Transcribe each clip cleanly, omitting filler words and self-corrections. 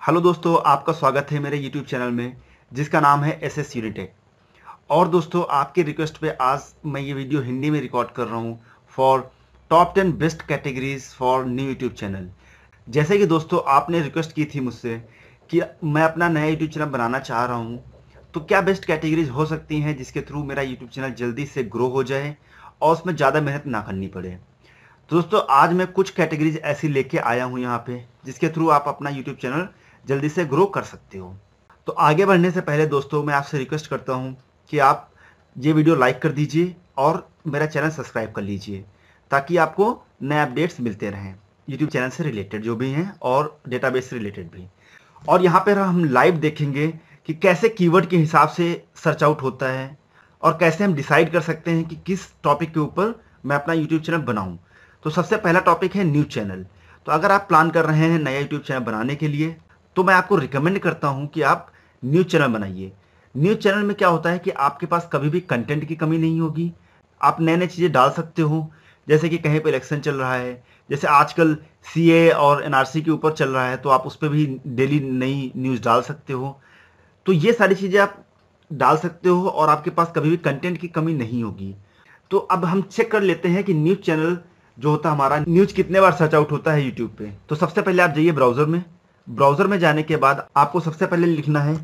Hello दोस्तों, आपका स्वागत है मेरे यूट्यूब चैनल में जिसका नाम है एसएस यूनिटेक। और दोस्तों, आपके रिक्वेस्ट पे आज मैं ये वीडियो हिंदी में रिकॉर्ड कर रहा हूँ for top 10 best categories for new YouTube channel. जैसे कि दोस्तों आपने रिक्वेस्ट की थी मुझसे कि मैं अपना नया यूट्यूब चैनल बनाना चाह रहा हूँ, तो क्या बेस्ट कैटेगरीज हो सकती हैं जिसके थ्रू मेरा यूट्यूब चैनल जल्दी से ग्रो हो जाए और उसमें ज़्यादा मेहनत ना करनी पड़े। तो दोस्तों आज मैं कुछ कैटेगरीज ऐसी लेके आया हूँ यहाँ पे जिसके थ्रू आप अपना यूट्यूब चैनल जल्दी से ग्रो कर सकते हो। तो आगे बढ़ने से पहले दोस्तों मैं आपसे रिक्वेस्ट करता हूँ कि आप ये वीडियो लाइक कर दीजिए और मेरा चैनल सब्सक्राइब कर लीजिए ताकि आपको नए अपडेट्स मिलते रहें यूट्यूब चैनल से रिलेटेड जो भी हैं और डेटाबेस से रिलेटेड भी। और यहाँ पर हम लाइव देखेंगे कि कैसे कीवर्ड के हिसाब से सर्च आउट होता है और कैसे हम डिसाइड कर सकते हैं कि किस टॉपिक के ऊपर मैं अपना यूट्यूब चैनल बनाऊं। तो सबसे पहला टॉपिक है न्यूज़ चैनल। तो अगर आप प्लान कर रहे हैं नया यूट्यूब चैनल बनाने के लिए तो मैं आपको रिकमेंड करता हूं कि आप न्यूज़ चैनल बनाइए। न्यूज़ चैनल में क्या होता है कि आपके पास कभी भी कंटेंट की कमी नहीं होगी। आप नए नए चीज़ें डाल सकते हो, जैसे कि कहीं पे इलेक्शन चल रहा है, जैसे आजकल सीए और एनआरसी के ऊपर चल रहा है तो आप उस पर भी डेली नई न्यूज़ डाल सकते हो। तो ये सारी चीज़ें आप डाल सकते हो और आपके पास कभी भी कंटेंट की कमी नहीं होगी। तो अब हम चेक कर लेते हैं कि न्यूज़ चैनल जो होता है हमारा, न्यूज़ कितने बार सर्च आउट होता है यूट्यूब पे। तो सबसे पहले आप जाइए ब्राउज़र में। ब्राउज़र में जाने के बाद आपको सबसे पहले लिखना है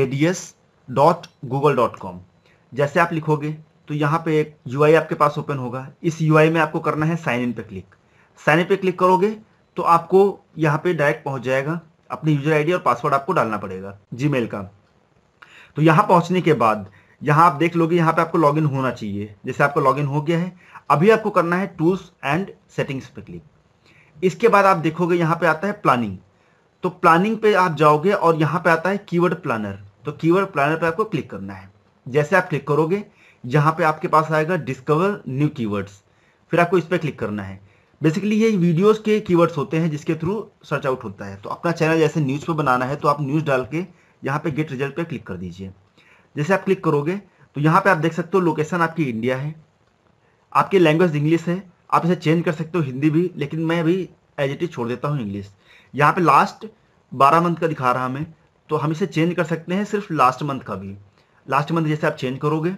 ads.google.com। जैसे आप लिखोगे तो यहाँ पे एक यूआई आपके पास ओपन होगा। इस यूआई में आपको करना है साइन इन पे क्लिक। साइन इन पे क्लिक करोगे तो आपको यहाँ पे डायरेक्ट पहुँच जाएगा। अपनी यूजर आईडी और पासवर्ड आपको डालना पड़ेगा जीमेल का। तो यहाँ पहुँचने के बाद यहाँ आप देख लोगे, यहाँ पे आपको लॉगिन होना चाहिए। जैसे आपका लॉगिन हो गया है, अभी आपको करना है टूल्स एंड सेटिंग्स पे क्लिक। इसके बाद आप देखोगे यहाँ पे आता है प्लानिंग। तो प्लानिंग पे आप जाओगे और यहाँ पे आता है कीवर्ड प्लानर। तो कीवर्ड प्लानर पे आपको क्लिक करना है। जैसे आप क्लिक करोगे यहाँ पे आपके पास आएगा डिस्कवर न्यू कीवर्ड्स, फिर आपको इस पर क्लिक करना है। बेसिकली ये वीडियोस के कीवर्ड्स होते हैं जिसके थ्रू सर्च आउट होता है। तो अपना चैनल जैसे न्यूज़ पे बनाना है तो आप न्यूज़ डाल के यहाँ पे गेट रिजल्ट पे क्लिक कर दीजिए। जैसे आप क्लिक करोगे तो यहाँ पे आप देख सकते हो लोकेशन आपकी इंडिया है, आपकी लैंग्वेज इंग्लिश है। आप इसे चेंज कर सकते हो हिंदी भी, लेकिन मैं अभी एज इट इज छोड़ देता हूँ इंग्लिश। यहाँ पे लास्ट 12 मंथ का दिखा रहा हमें, तो हम इसे चेंज कर सकते हैं सिर्फ लास्ट मंथ का भी। लास्ट मंथ जैसे आप चेंज करोगे,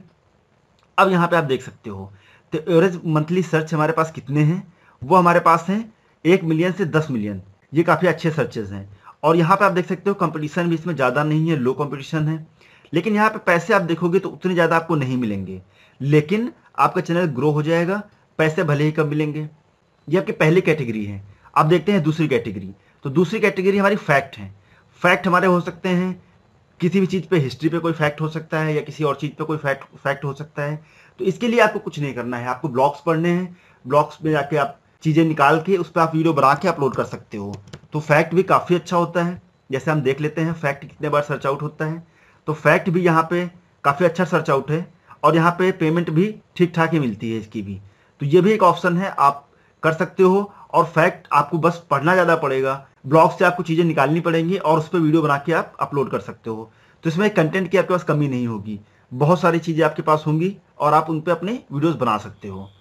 अब यहाँ पे आप देख सकते हो तो एवरेज मंथली सर्च हमारे पास कितने हैं, वो हमारे पास हैं 1 मिलियन से 10 मिलियन। ये काफ़ी अच्छे सर्चेज हैं। और यहाँ पे आप देख सकते हो कंपटीशन भी इसमें ज़्यादा नहीं है, लो कंपटीशन है। लेकिन यहाँ पे पैसे आप देखोगे तो उतने ज़्यादा आपको नहीं मिलेंगे, लेकिन आपका चैनल ग्रो हो जाएगा। पैसे भले ही कम मिलेंगे। ये आपकी पहली कैटेगरी है। अब देखते हैं दूसरी कैटेगरी। तो दूसरी कैटेगरी हमारी फैक्ट है। फैक्ट हमारे हो सकते हैं किसी भी चीज़ पे, हिस्ट्री पे कोई फैक्ट हो सकता है या किसी और चीज़ पे कोई फैक्ट हो सकता है। तो इसके लिए आपको कुछ नहीं करना है, आपको ब्लॉग्स पढ़ने हैं। ब्लॉग्स में जाके आप चीज़ें निकाल के उस पर आप वीडियो बना के अपलोड कर सकते हो। तो फैक्ट भी काफ़ी अच्छा होता है। जैसे हम देख लेते हैं फैक्ट कितने बार सर्च आउट होता है। तो फैक्ट भी यहाँ पे काफ़ी अच्छा सर्च आउट है और यहाँ पे पेमेंट भी ठीक ठाक ही मिलती है इसकी भी। तो ये भी एक ऑप्शन है, आप कर सकते हो। और फैक्ट आपको बस पढ़ना ज़्यादा पड़ेगा, ब्लॉग से आपको चीज़ें निकालनी पड़ेंगी और उस पर वीडियो बना के आप अपलोड कर सकते हो। तो इसमें कंटेंट की आपके पास कमी नहीं होगी, बहुत सारी चीज़ें आपके पास होंगी और आप उन पर अपने वीडियोस बना सकते हो।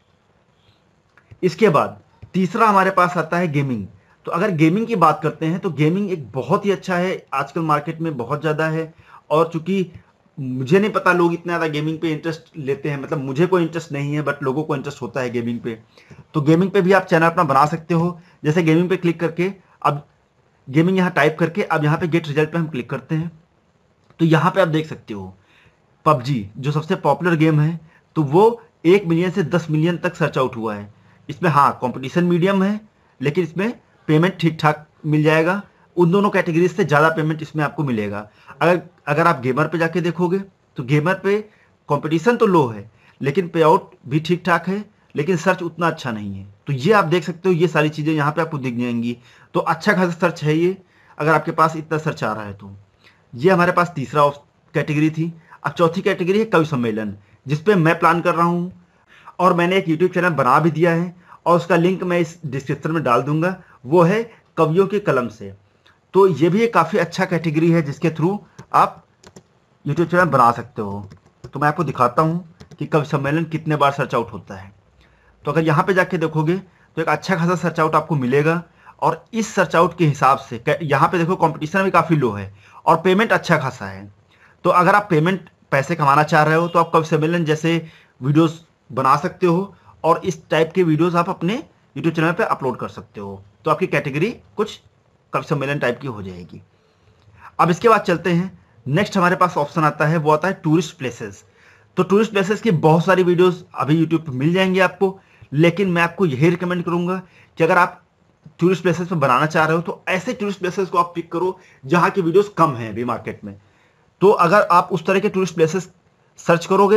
इसके बाद तीसरा हमारे पास आता है गेमिंग। तो अगर गेमिंग की बात करते हैं तो गेमिंग एक बहुत ही अच्छा है, आजकल मार्केट में बहुत ज़्यादा है। और चूंकि मुझे नहीं पता लोग इतना ज़्यादा गेमिंग पे इंटरेस्ट लेते हैं, मतलब मुझे कोई इंटरेस्ट नहीं है, बट लोगों को इंटरेस्ट होता है गेमिंग पे। तो गेमिंग पे भी आप चैनल अपना बना सकते हो। जैसे गेमिंग पे क्लिक करके अब गेमिंग यहाँ टाइप करके अब यहाँ पे गेट रिजल्ट पे हम क्लिक करते हैं तो यहाँ पे आप देख सकते हो पबजी जो सबसे पॉपुलर गेम है, तो वो 1 मिलियन से 10 मिलियन तक सर्च आउट हुआ है। इसमें हाँ कंपटीशन मीडियम है, लेकिन इसमें पेमेंट ठीक ठाक मिल जाएगा। उन दोनों कैटेगरीज से ज़्यादा पेमेंट इसमें आपको मिलेगा। अगर अगर आप गेमर पे जाके देखोगे तो गेमर पे कंपटीशन तो लो है, लेकिन पे आउट भी ठीक ठाक है, लेकिन सर्च उतना अच्छा नहीं है। तो ये आप देख सकते हो, ये सारी चीज़ें यहाँ पे आपको दिख जाएंगी। तो अच्छा खासा सर्च है ये, अगर आपके पास इतना सर्च आ रहा है तो। ये हमारे पास तीसरा कैटेगरी थी। अब चौथी कैटेगरी है कवि सम्मेलन, जिसपे मैं प्लान कर रहा हूँ और मैंने एक यूट्यूब चैनल बना भी दिया है और उसका लिंक मैं इस डिस्क्रिप्शन में डाल दूंगा। वो है कवियों की कलम से। तो ये भी एक काफ़ी अच्छा कैटेगरी है जिसके थ्रू आप यूट्यूब चैनल बना सकते हो। तो मैं आपको दिखाता हूँ कि कवि सम्मेलन कितने बार सर्च आउट होता है। तो अगर यहाँ पे जाके देखोगे तो एक अच्छा खासा सर्च आउट आपको मिलेगा और इस सर्च आउट के हिसाब से यहाँ पे देखो कंपटीशन भी काफ़ी लो है और पेमेंट अच्छा खासा है। तो अगर आप पैसे कमाना चाह रहे हो तो आप कवि सम्मेलन जैसे वीडियोस बना सकते हो और इस टाइप के वीडियोस आप अपने यूट्यूब चैनल पे अपलोड कर सकते हो। तो आपकी कैटेगरी कुछ कवि सम्मेलन टाइप की हो जाएगी। अब इसके बाद चलते हैं, नेक्स्ट हमारे पास ऑप्शन आता है, वो आता है टूरिस्ट प्लेसेस। तो टूरिस्ट प्लेसेस की बहुत सारी वीडियोस अभी यूट्यूब पे मिल जाएंगी आपको, लेकिन मैं आपको यही रिकमेंड करूंगा कि अगर आप टूरिस्ट प्लेसेस पे बनाना चाह रहे हो तो ऐसे टूरिस्ट प्लेसेस को आप पिक करो जहां की वीडियोस कम हैं अभी मार्केट में। तो अगर आप उस तरह के टूरिस्ट प्लेसेस सर्च करोगे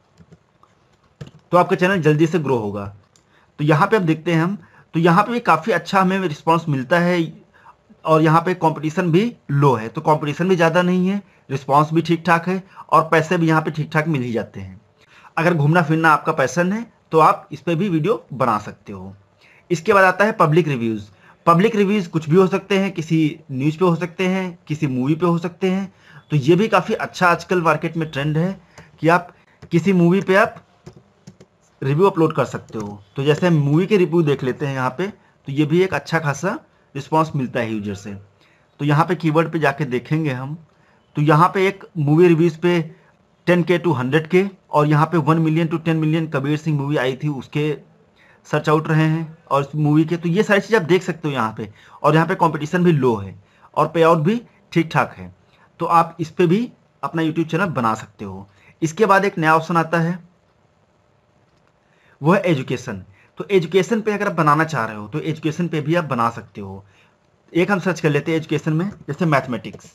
तो आपका चैनल जल्दी से ग्रो होगा। तो यहाँ पे अब देखते हैं हम, तो यहाँ पे भी काफ़ी अच्छा हमें रिस्पांस मिलता है और यहाँ पे कंपटीशन भी लो है, तो कंपटीशन भी ज़्यादा नहीं है, रिस्पांस भी ठीक ठाक है और पैसे भी यहाँ पे ठीक ठाक मिल ही जाते हैं। अगर घूमना फिरना आपका पैशन है तो आप इस पर भी वीडियो बना सकते हो। इसके बाद आता है पब्लिक रिव्यूज़। पब्लिक रिव्यूज़ कुछ भी हो सकते हैं, किसी न्यूज़ पे हो सकते हैं, किसी मूवी पे हो सकते हैं। तो ये भी काफ़ी अच्छा आजकल मार्केट में ट्रेंड है कि आप किसी मूवी पे आप रिव्यू अपलोड कर सकते हो। तो जैसे हम मूवी के रिव्यू देख लेते हैं यहाँ पे, तो ये भी एक अच्छा खासा रिस्पांस मिलता है यूजर से। तो यहाँ पे कीवर्ड पे जाके देखेंगे हम, तो यहाँ पे एक मूवी रिव्यूज़ पे 10K to 100K और यहाँ पे 1 million to 10 million Kabir Singh movie आई थी उसके सर्च आउट रहे हैं और इस मूवी के। तो ये सारी चीज़ आप देख सकते हो यहाँ पे, और यहाँ पे कंपटीशन भी लो है और पे आउट भी ठीक ठाक है। तो आप इस पे भी अपना यूट्यूब चैनल बना सकते हो। इसके बाद एक नया ऑप्शन आता है, वो है एजुकेशन। तो एजुकेशन पे अगर आप बनाना चाह रहे हो तो एजुकेशन पे भी आप बना सकते हो। एक हम सर्च कर लेते हैं एजुकेशन में, जैसे मैथमेटिक्स।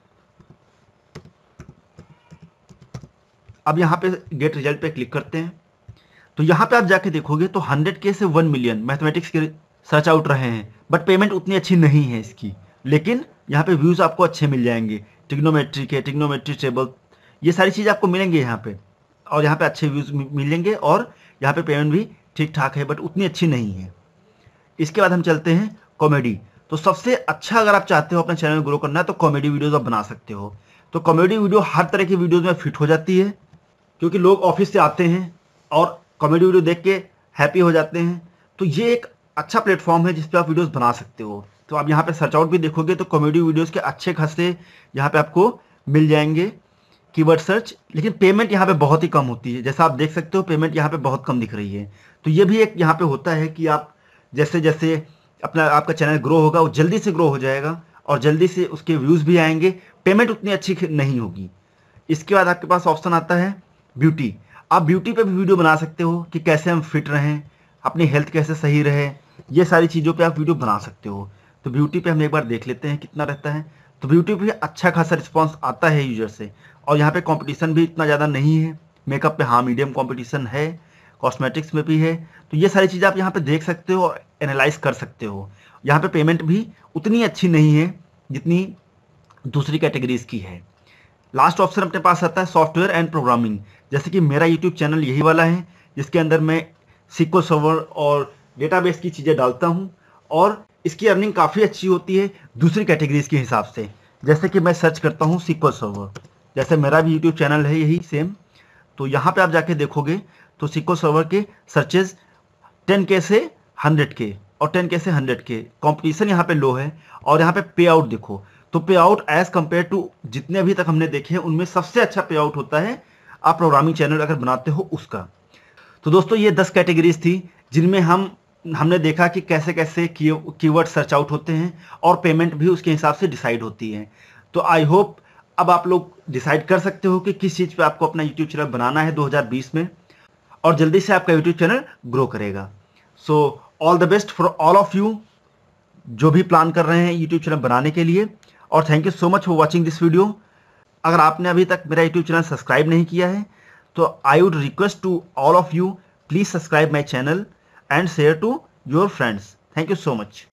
अब यहाँ पे गेट रिजल्ट पे क्लिक करते हैं, तो यहाँ पे आप जाके देखोगे तो 100K से 1 million मैथमेटिक्स के सर्च आउट रहे हैं, बट पेमेंट उतनी अच्छी नहीं है इसकी, लेकिन यहाँ पे व्यूज़ आपको अच्छे मिल जाएंगे। ट्रिग्नोमेट्री टेबल, ये सारी चीज़ आपको मिलेंगे यहाँ पे, और यहाँ पे अच्छे व्यूज़ मिलेंगे और यहाँ पे पेमेंट भी ठीक ठाक है, बट उतनी अच्छी नहीं है। इसके बाद हम चलते हैं कॉमेडी। तो सबसे अच्छा अगर आप चाहते हो अपना चैनल ग्रो करना है तो कॉमेडी वीडियोज़ आप बना सकते हो। तो कॉमेडी वीडियो हर तरह की वीडियोज़ में फिट हो जाती है, क्योंकि लोग ऑफिस से आते हैं और कॉमेडी वीडियो देख के हैप्पी हो जाते हैं। तो ये एक अच्छा प्लेटफॉर्म है जिस पे आप वीडियोस बना सकते हो। तो आप यहाँ पे सर्च आउट भी देखोगे तो कॉमेडी वीडियोस के अच्छे खासे यहाँ पे आपको मिल जाएंगे कीवर्ड सर्च, लेकिन पेमेंट यहाँ पे बहुत ही कम होती है। जैसा आप देख सकते हो पेमेंट यहाँ पे बहुत कम दिख रही है। तो ये भी एक यहाँ पे होता है कि आप जैसे जैसे आपका चैनल ग्रो होगा वो जल्दी से ग्रो हो जाएगा और जल्दी से उसके व्यूज़ भी आएंगे, पेमेंट उतनी अच्छी नहीं होगी। इसके बाद आपके पास ऑप्शन आता है ब्यूटी। आप ब्यूटी पे भी वीडियो बना सकते हो कि कैसे हम फिट रहें, अपनी हेल्थ कैसे सही रहे, ये सारी चीज़ों पे आप वीडियो बना सकते हो। तो ब्यूटी पे हम एक बार देख लेते हैं कितना रहता है। तो ब्यूटी पे अच्छा खासा रिस्पांस आता है यूजर से, और यहाँ पे कंपटीशन भी इतना ज़्यादा नहीं है। मेकअप पे हाँ मीडियम कंपटीशन है, कॉस्मेटिक्स में भी है। तो ये सारी चीज़ें आप यहाँ पे देख सकते हो और एनालाइज कर सकते हो। यहाँ पे पेमेंट भी उतनी अच्छी नहीं है जितनी दूसरी कैटेगरीज की है। लास्ट ऑप्शन अपने पास आता है सॉफ्टवेयर एंड प्रोग्रामिंग। जैसे कि मेरा यूट्यूब चैनल यही वाला है जिसके अंदर मैं SQL सर्वर और डेटाबेस की चीज़ें डालता हूँ, और इसकी अर्निंग काफ़ी अच्छी होती है दूसरी कैटेगरीज के हिसाब से। जैसे कि मैं सर्च करता हूँ SQL सर्वर, जैसे मेरा भी यूट्यूब चैनल है यही सेम। तो यहाँ पे आप जाके देखोगे तो SQL सर्वर के सर्चेज 10K से 100K और 10K से 100K, कॉम्पिटिशन यहाँ पे लो है। और यहाँ पे पे आउट देखो, तो पे आउट एज कम्पेयर टू जितने अभी तक हमने देखे हैं उनमें सबसे अच्छा पे आउट होता है आप प्रोग्रामिंग चैनल अगर बनाते हो उसका। तो दोस्तों ये 10 कैटेगरीज थी जिनमें हमने देखा कि कैसे कैसे कीवर्ड सर्च आउट होते हैं और पेमेंट भी उसके हिसाब से डिसाइड होती है। तो आई होप अब आप लोग डिसाइड कर सकते हो कि किस चीज़ पे आपको अपना यूट्यूब चैनल बनाना है 2020 में, और जल्दी से आपका यूट्यूब चैनल ग्रो करेगा। So all the best for all of you जो भी प्लान कर रहे हैं यूट्यूब चैनल बनाने के लिए, और thank you so much for watching this video. अगर आपने अभी तक मेरा यूट्यूब चैनल सब्सक्राइब नहीं किया है तो I would request to all of you, please subscribe my channel and share to your friends. Thank you so much.